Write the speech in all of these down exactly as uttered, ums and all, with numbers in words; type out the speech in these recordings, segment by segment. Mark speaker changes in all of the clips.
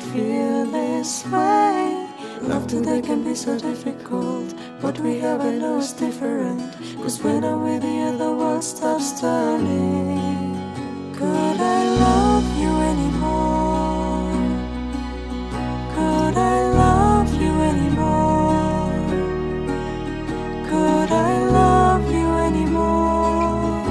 Speaker 1: might feel this way. Love today can be so difficult. What we have I know is different. Cause when I'm with you the world stops turning. Could I love you anymore? Could I love you anymore? Could I love you anymore?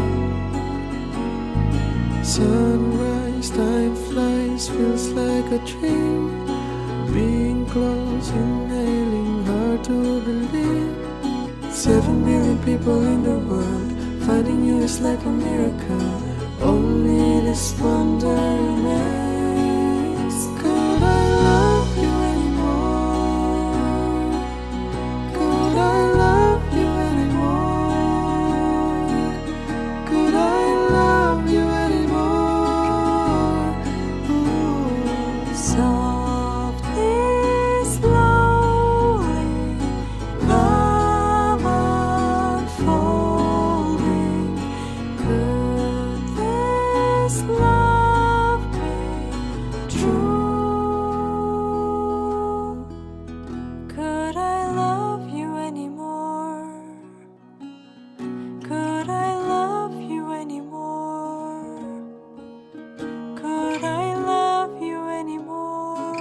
Speaker 1: Sunrise, time flies, feels like a dream. Being close, inhaling, hard to believe. Seven billion people in the world, finding you is like a miracle. Only this wonder remains. Could I love you anymore? Could I love you anymore? Could I love you anymore? Ooh. Softly, slowly, love unfolding. Could this love be true? Could I love you anymore? Could I love you anymore? Could I love you anymore?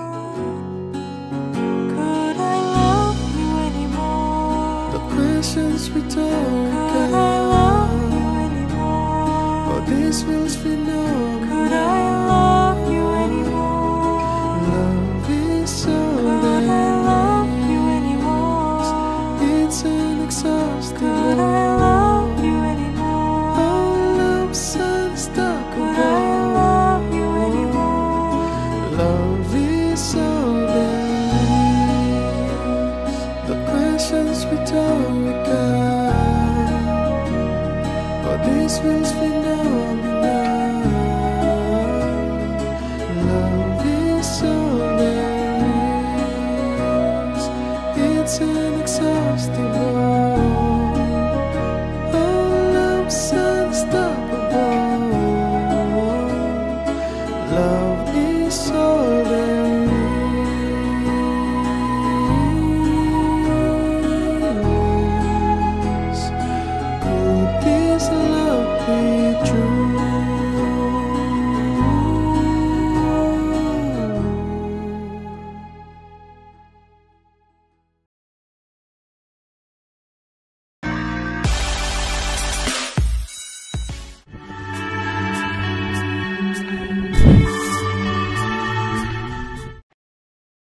Speaker 1: Could I love you anymore? The questions we don't Could I love you anymore? For this feels phenomenal. Could I love you anymore? Love is so Could I love you anymore? It's inexhaustible. Could I love you anymore? All love's unstoppable. Could I love you anymore? Love is all there is. The questions we don't regard. For this feels phenomenal.